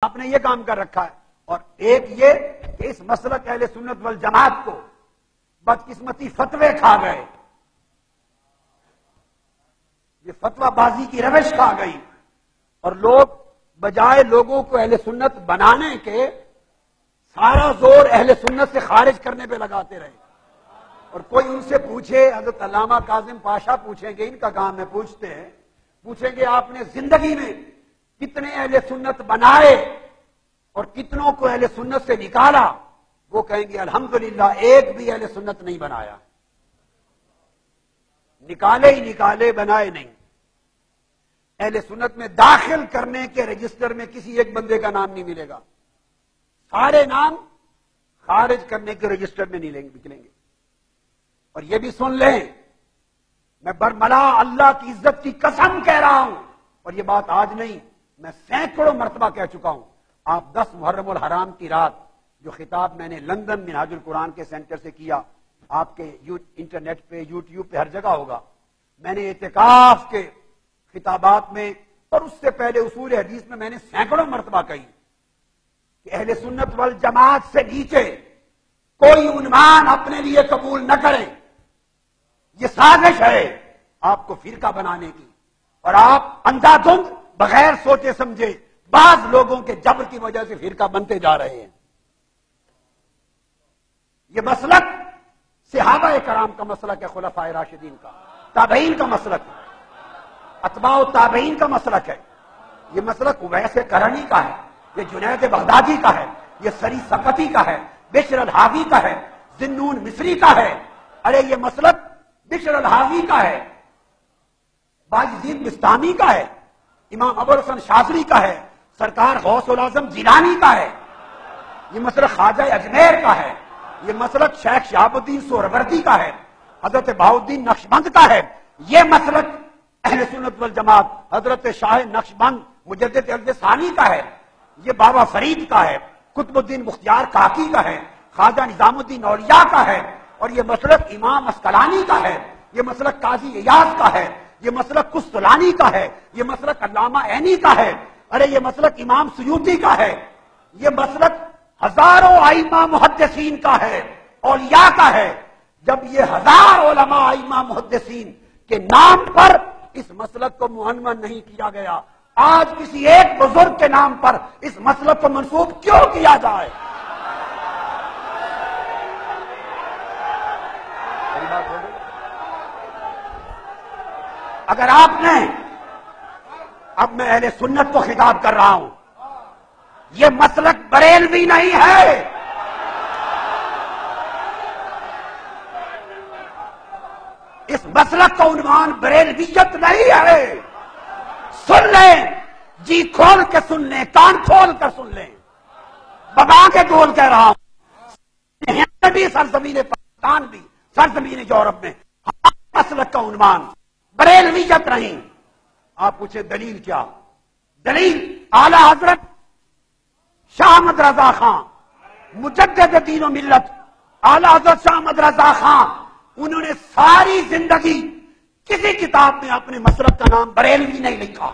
آپ نے یہ کام کر رکھا ہے. اور ایک یہ کہ اس مسلک اہل سنت والجماعت کو بدقسمتی فتوے کھا گئے، یہ فتویٰ بازی کی روش کھا گئی، اور لوگ بجائے لوگوں کو اہل سنت بنانے کے سارا زور اہل سنت سے خارج کرنے پہ لگاتے رہے. اور کوئی ان سے پوچھے، حضرت علامہ کاظم پاشا پوچھیں گے، ان کا کام ہے پوچھتے ہیں، پوچھیں گے آپ نے زندگی میں کتنے اہل سنت بنائے اور کتنوں کو اہل سنت سے نکالا؟ وہ کہیں گے الحمدللہ ایک بھی اہل سنت نہیں بنایا. نکالے ہی نکالے، بنائے نہیں. اہل سنت میں داخل کرنے کے رجسٹر میں کسی ایک بندے کا نام نہیں ملے گا، سارے نام خارج کرنے کے رجسٹر میں نہیں نکلیں گے. اور یہ بھی سن لیں، میں برملا اللہ کی عزت کی قسم کہہ رہا ہوں، اور یہ بات آج نہیں، میں سینکڑوں مرتبہ کہہ چکا ہوں. آپ 10 محرم الحرام کی رات جو خطاب میں نے لندن منہاج القرآن کے سینٹر سے کیا، آپ کے انٹرنیٹ پہ یوٹیوب پہ ہر جگہ ہوگا. میں نے اعتکاف کے خطابات میں اور اس سے پہلے اصول حدیث میں نے سینکڑوں مرتبہ کہی کہ اہل سنت والجماعت سے نیچے کوئی عنوان اپنے لیے قبول نہ کریں. یہ سازش ہے آپ کو فرقہ بنانے کی، اور آپ اندھا دھند بغیر سوچے سمجھے بعض لوگوں کے جبر کی وجہ سے فرقہ بنتے جا رہے ہیں. یہ مسلک صحابہ کرام کا مسلک ہے، خلفائے راشدین کا، تابعین کا مسلک ہے، اتباع تابعین کا مسلک ہے. یہ مسلک اویس کرنی کا ہے، یہ جنید بغدادی کا ہے، یہ سری سقطی کا ہے، بشر الحاوی کا ہے، ذنون مصری کا ہے. ارے یہ مسلک بشر الحاوی کا ہے، باجزید بستامی کا ہے، امام ابوالحسن شاذلی کا ہے، سرکار غوث العظم جیلانی کا ہے. یہ مسلک خواجہ اجمیر کا ہے، یہ مسلک شیخ شہاب الدین سہروردی کا ہے، حضرت بہاؤالدین نقشبند کا ہے. یہ مسلک اہل سنت والجماعت حضرت شاہ نقشبند مجدد عہد ثانی کا ہے. یہ بابا فرید کا ہے، قطب الدین مختیار کاکی کا ہے، خواجہ نظام الدین اولیاء کا ہے. اور یہ مسلک امام اسقلانی کا ہے، یہ مسلک قاضی ایاز کا ہے، یہ مسلک قسطلانی کا ہے، یہ مسلک علامہ عینی کا ہے. ارے یہ مسلک امام سیوطی کا ہے. یہ مسلک ہزاروں ائمہ محدثین کا ہے، اولیاء کا ہے. جب یہ 1000 علماء ائمہ محدثین کے نام پر اس مسلک کو معنون نہیں کیا گیا، آج کسی ایک بزرگ کے نام پر اس مسلک کو منسوب کیوں کیا جائے؟ اگر آپ نے، اب میں اہل سنت کو خطاب کر رہا ہوں، یہ مسلک بریلوی نہیں ہے. اس مسلک کا عنوان بریلویت نہیں ہے. سن لیں، جی کھول کے سن لیں، کان کھول کر سن لیں، ببا کے بول کہہ رہا ہوں. ہند بھی، سرزمین پاکستان بھی، سرزمین یورپ میں مسلک کا عنوان بریلویت نہیں. آپ پوچھیں دلیل کیا؟ دلیل اعلی حضرت شاہ احمد رضا خان مجدد دین و ملت، اعلی حضرت شاہ احمد رضا خان، انہوں نے ساری زندگی کسی کتاب میں اپنے مسلک کا نام بریلوی نہیں لکھا.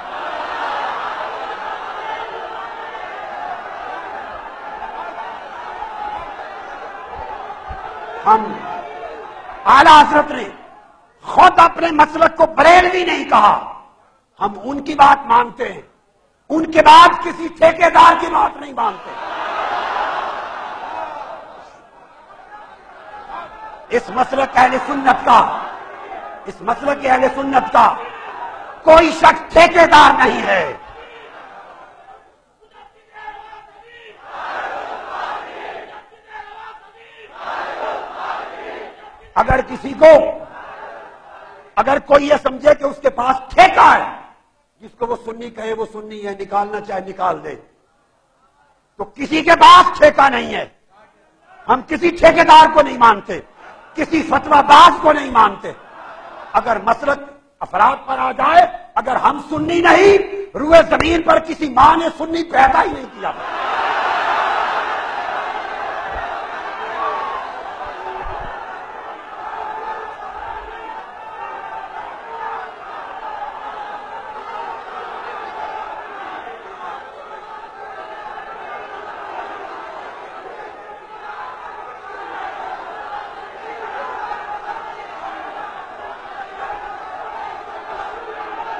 ہم اعلی حضرت نے خود اپنے مسلک کو بریلوی نہیں کہا. ہم ان کی بات مانتے ہیں، ان کے بعد کسی ٹھیکیدار کی بات نہیں مانتے. اس مسلک اہل سنت کا، اس مسلک اہل سنت کا کوئی شخص ٹھیکیدار نہیں ہے. اگر کسی کو، اگر کوئی یہ سمجھے کہ اس کے پاس ٹھیکہ ہے، جس کو وہ سنی کہے وہ سنی ہے، نکالنا چاہے نکال دے، تو کسی کے پاس ٹھیکہ نہیں ہے. ہم کسی ٹھیکیدار کو نہیں مانتے، کسی فتویٰ باز کو نہیں مانتے. اگر مسلک افراد پر آ جائے، اگر ہم سنی نہیں، روئے زمین پر کسی ماں نے سنی پیدا ہی نہیں کیا.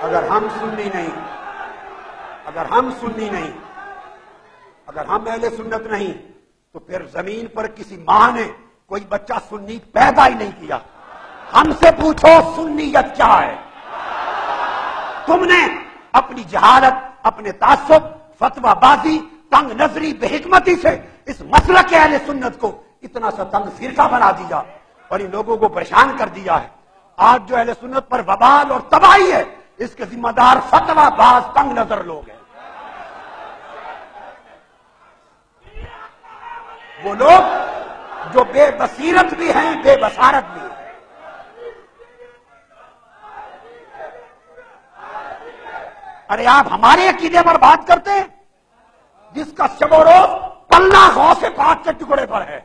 اگر ہم سنی نہیں، اگر ہم سنی نہیں، اگر ہم اہل سنت نہیں، تو پھر زمین پر کسی ماں نے کوئی بچہ سنی پیدا ہی نہیں کیا۔ ہم سے پوچھو سنیت کیا ہے؟ تم نے اپنی جہالت، اپنے تعصب، فتوی بازی، تنگ نظری، بے حکمتی سے اس مسلک اہل سنت کو اتنا سا تنگ فرقہ بنا دیا اور ان لوگوں کو پریشان کر دیا ہے۔ آج جو اہل سنت پر وبال اور تباہی ہے، اس کے ذمہ دار فتوی باز تنگ نظر لوگ ہیں۔ وہ لوگ جو بے بصیرت بھی ہیں، بے بصارت بھی ہیں۔ ارے آپ ہمارے عقیدے پر بات کرتے ہیں جس کا شب و روز پلہ غوث پاک کے ٹکڑے پر ہے،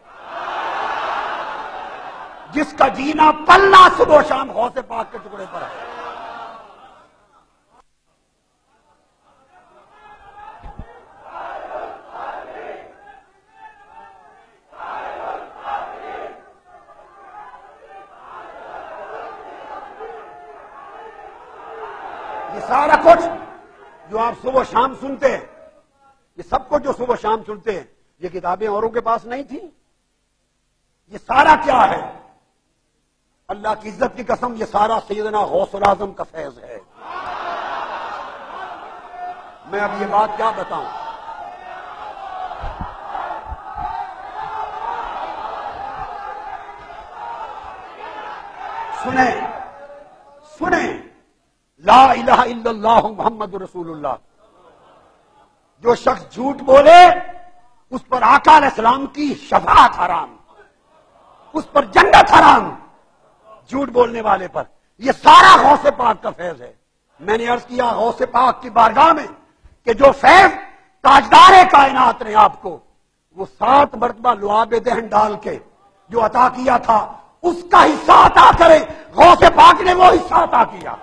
جس کا جینا پلہ صبح و شام غوث پاک کے ٹکڑے پر ہے۔ یہ سارا کچھ جو آپ صبح و شام سنتے ہیں، یہ سب کچھ جو صبح و شام سنتے ہیں، یہ کتابیں اوروں کے پاس نہیں تھیں؟ یہ سارا کیا ہے؟ اللہ کی عزت کی قسم، یہ سارا سیدنا غوث العظم کا فیض ہے۔ میں اب یہ بات کیا بتاؤں؟ سنیں لا الہ الا اللہ محمد رسول اللہ۔ جو شخص جھوٹ بولے اس پر آقا علیہ السلام کی شفاعت حرام، اس پر جنت حرام، جھوٹ بولنے والے پر۔ یہ سارا غوث پاک کا فیض ہے۔ میں نے عرض کیا غوث پاک کی بارگاہ میں کہ جو فیض تاجدار کائنات نے آپ کو وہ 7 مرتبہ لعاب دہن ڈال کے جو عطا کیا تھا، اس کا حصہ عطا کرے۔ غوث پاک نے وہ حصہ عطا کیا۔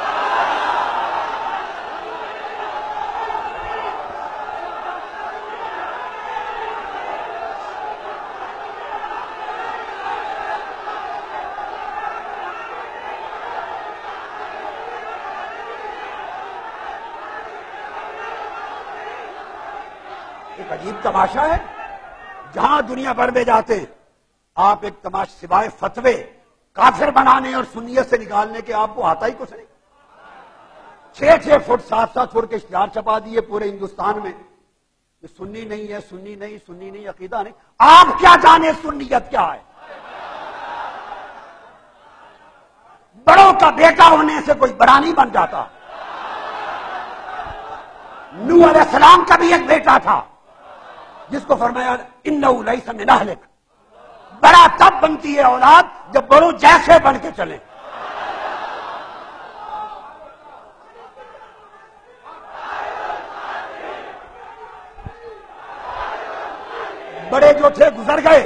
ایک عجیب تماشا ہے، جہاں دنیا بھر میں جاتے ہیں آپ ایک تماشا سوائے فتوے کافر بنانے اور سنیت سے نکالنے کے آپ کو آتا ہی کچھ نہیں۔ 6 فٹ 7 فٹ کے اشتہار چھپا دیے پورے ہندوستان میں، یہ سنی نہیں ہے، سنی نہیں، سنی نہیں، عقیدہ نہیں۔ آپ کیا جانے سنیت کیا ہے؟ بڑوں کا بیٹا ہونے سے کوئی بڑا نہیں بن جاتا۔ نوح علیہ السلام کا بھی ایک بیٹا تھا جس کو فرمایا انہ لیس من اہلک۔ بڑا تب بنتی ہے اولاد جب بڑوں جیسے بن کے چلے۔ بڑے جو تھے گزر گئے۔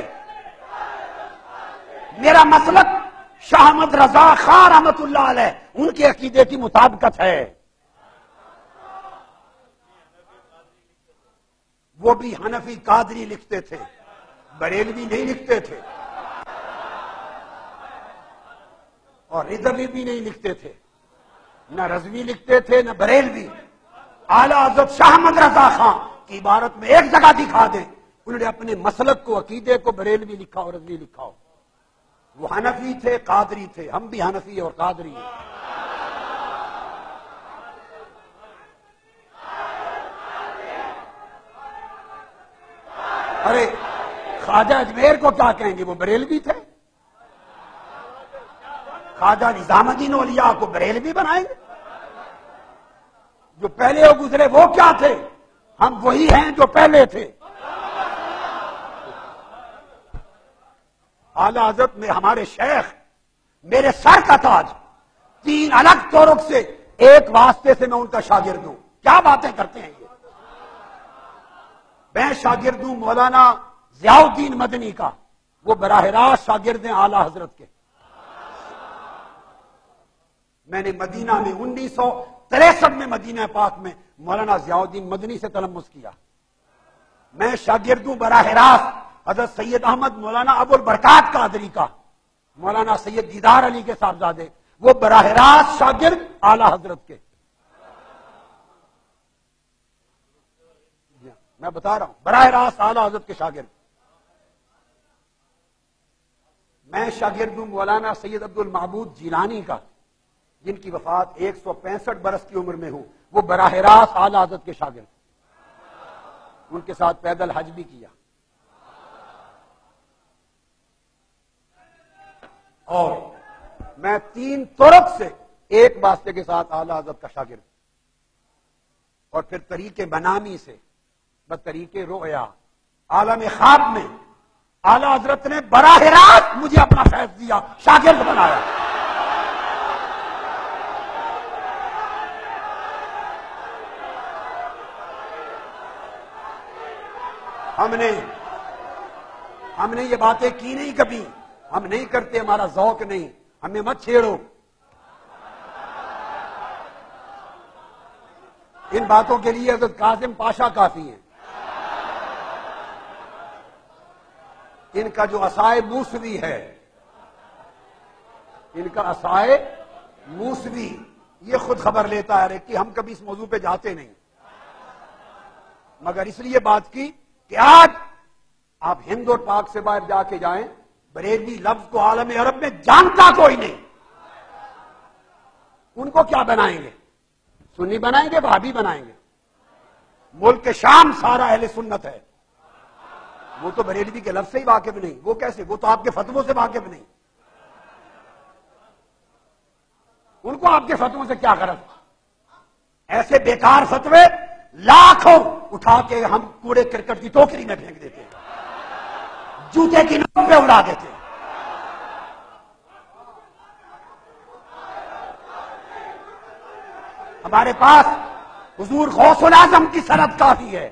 میرا مسلک شاہ احمد رضا خان رحمت اللہ علیہ ان کے عقیدے کی مطابقت ہے۔ وہ بھی حنفی قادری لکھتے تھے، بریلوی نہیں لکھتے تھے، اور رضوی بھی نہیں لکھتے تھے، نہ رضوی لکھتے تھے نہ بریلوی۔ اعلیٰ حضرت شاہ احمد رضا خان کی عبارت میں ایک جگہ دکھا دیں انہوں نے اپنے مسلک کو، عقیدے کو بریلوی لکھا اور رضوی لکھا ہو۔ وہ حنفی تھے، قادری تھے، ہم بھی حنفی اور قادری ہیں۔ ارے خواجہ اجمیر کو کیا کہیں گے؟ وہ بریلوی تھے۔ خواجہ نظام الدین اولیاء کو بریلوی بنائیں گے؟ جو پہلے وہ گزرے وہ کیا تھے؟ ہم وہی ہیں جو پہلے تھے۔ اعلی حضرت میں ہمارے شیخ میرے سر کا تاج، 3 الگ طرق سے ایک واسطے سے میں ان کا شاگرد ہوں۔ کیا باتیں کرتے ہیں یہ؟ میں شاگرد ہوں مولانا ضیاء الدین مدنی کا، وہ براہ راست شاگرد ہیں اعلی حضرت کے۔ میں نے مدینہ میں 1963 میں مدینہ پاک میں مولانا ضیاء الدین مدنی سے تلمس کیا۔ میں شاگرد ہوں براہ راست حضرت سید احمد مولانا ابو البرکات قادری کا، مولانا سید دیدار علی کے صاحبزادے، وہ براہ راست شاگرد اعلی حضرت کے۔ میں بتا رہا ہوں، براہ راست اعلی حضرت کے شاگرد. میں شاگرد ہوں مولانا سید عبد المعبود جیلانی کا، جن کی وفات 165 برس کی عمر میں ہوں. وہ براہ راست اعلی حضرت کے شاگرد، ان کے ساتھ پیدل حج بھی کیا. اور میں 3 طرق سے ایک واسطے کے ساتھ اعلی حضرت کا شاگرد، اور پھر طریق منامی سے بطریق رؤیا عالم خواب میں اعلی حضرت نے براہ راست مجھے اپنا فیض دیا، شاگرد بنایا. ہم نے یہ باتیں کی نہیں کبھی، ہم نہیں کرتے، ہمارا ذوق نہیں، ہمیں مت چھیڑو. ان باتوں کے لیے حضرت قاسم پاشا کافی ہیں. ان کا جو عصائے موسوی ہے، ان کا عصائے موسوی، یہ خود خبر لیتا ہے کہ ہم کبھی اس موضوع پہ جاتے نہیں، مگر اس لیے بات کی کہ آج آپ ہند اور پاک سے باہر جا کے جائیں، بریلوی لفظ کو عالم عرب میں جانتا کوئی نہیں. ان کو کیا بنائیں گے؟ سنی بنائیں گے، وہابی بنائیں گے؟ ملک شام سارا اہل سنت ہے، وہ تو بریلوی کے لفظ سے ہی واقف نہیں. وہ کیسے؟ وہ تو آپ کے فتووں سے واقف نہیں. ان کو آپ کے فتووں سے کیا غرض؟ ایسے بیکار فتوے لاکھوں اٹھا کے ہم کوڑے کرکٹ کی ٹوکری میں پھینک دیتے ہیں، جوتے کی نوک پہ اڑا دیتے ہیں. ہمارے پاس حضور غوث الاعظم کی سند کافی ہے،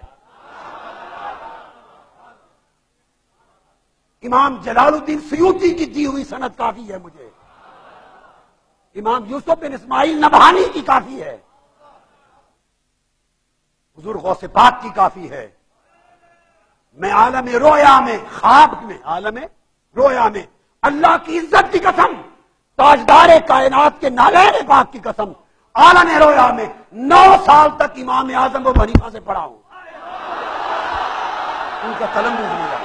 امام جلال الدین سیوطی کی دی ہوئی سند کافی ہے مجھے، امام یوسف بن اسماعیل نبہانی کی کافی ہے، حضور غوث پاک کی کافی ہے. میں عالم رویا میں، خواب میں، عالم رویا میں اللہ کی عزت کی قسم، تاجدار کائنات کے نالین پاک کی قسم، عالم رویا میں 9 سال تک امام اعظم ابو حنیفہ سے پڑھا ہوں. ان کا قلم نہیں ملا.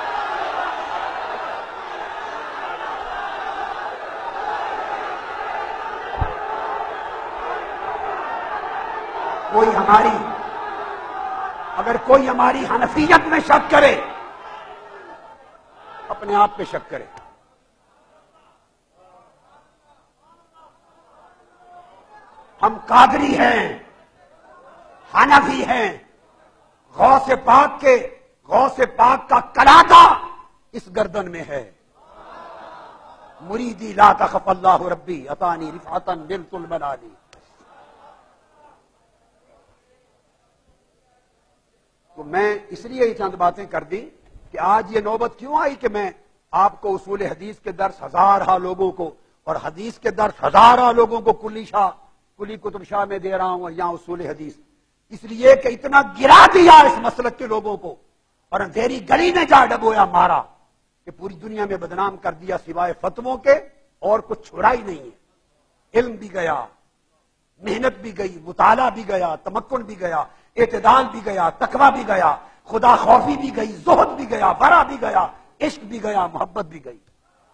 اگر کوئی ہماری حنفیت میں شک کرے، اپنے آپ پہ شک کرے. ہم قادری ہیں، حنفی ہیں. غوث پاک کا کلادہ اس گردن میں ہے. مریدی لا تخف اللہ ربی عطانی رفعتا نلت المنالی. تو میں اس لیے یہ چند باتیں کر دی کہ آج یہ نوبت کیوں آئی کہ میں آپ کو اصول حدیث کے درس ہزارہ لوگوں کو اور حدیث کے درس ہزارہ لوگوں کو کلی کتب شاہ میں دے رہا ہوں یا اصول حدیث، اس لیے کہ اتنا گرا دیا اس مسلک کے لوگوں کو اور اندھیری گلی میں جا ڈبویا مارا کہ پوری دنیا میں بدنام کر دیا، سوائے فتووں کے اور کچھ چھوڑا ہی نہیں ہے. علم بھی گیا، محنت بھی گئی، مطالعہ بھی گیا، تمکن بھی گیا، اعتدال بھی گیا، تقویٰ بھی گیا، خدا خوفی بھی گئی، زہد بھی گیا، ورع بھی گیا، عشق بھی گیا، محبت بھی گئی.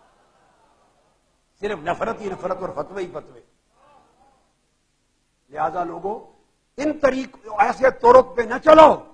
صرف نفرت ہی نفرت اور فتوے ہی فتوے. لہذا لوگوں ان طریق ایسے طرق پہ نہ چلو